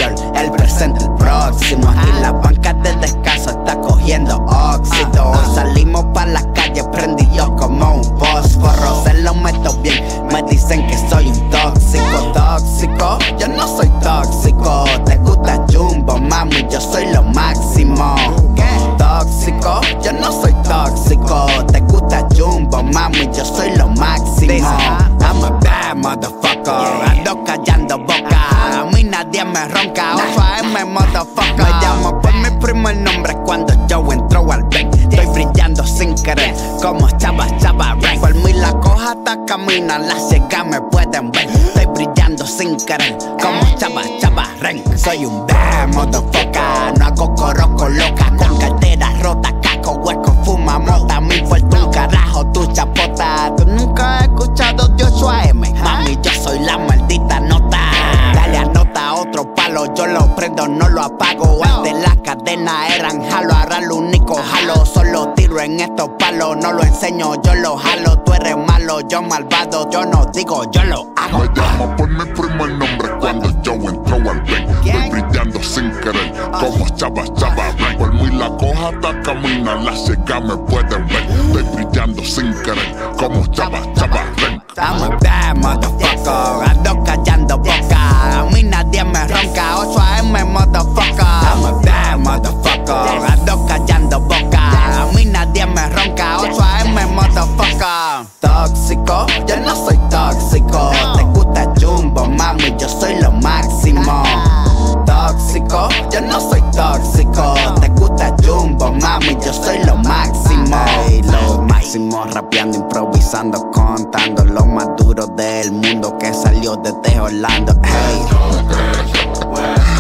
anterior, el presente, el próximo. Aquí la banca de descanso está cogiendo óxido. Hoy salimos pa' la calle prendidos como un fósforo. Se lo meto bien, me dicen que soy un tóxico. Tóxico, yo no soy tóxico. Te gusta Jumbo, mami, yo soy lo máximo. Tóxico, yo no soy tóxico. Te gusta Jumbo, mami, yo soy lo máximo. I'm a bad motherfucker, ando callando boca. A mí nadie me ronca, 8 AM motherfucker. Me llamo por mi primer nombre cuando yo entro al bank. Estoy brillando sin querer, como Chava Rank. Por mí la coja hasta camina, las ciegas me pueden ver. Estoy brillando sin querer, como Chava Rank. Soy un bad motherfucker, no hago coroco loca. Con cartera rota, caco, hueco, fuma mota. Mi fuerte un carajo, tu chapota. Tú nunca has escuchado Joshua M. Mami, yo soy la maldita nota. Dale anota otro palo, yo lo prendo, no lo apago. Antes las cadenas eran jalo, ahora lo único jalo. Solo tiro en estos palos, no lo enseño, yo lo jalo. Tú eres malo, yo malvado, yo no digo, yo lo hago. Me llamo por mi primer nombre cuando yo entro al bank. Estoy brillando sin querer, como Chava Rank. Por mí la coja hasta camina, las ciegas me pueden ver. Estoy brillando sin querer, como Chava Rank. I'm a bad motherfucker, ando callando boca. A mí nadie me ronca, 8 AM motherfucker. I'm a bad motherfucker, ando callando boca. A mí nadie me ronca, 8 AM motherfucker. Tóxico, yo no soy tóxico. Te gusta Jumbo, mami, yo soy lo máximo. Tóxico, yo no soy tóxico. Te gusta Jumbo, mami, yo soy lo máximo. Hey, lo máximo, rapeando, improvisando, contando lo más duro del mundo que salió desde Orlando. Hey.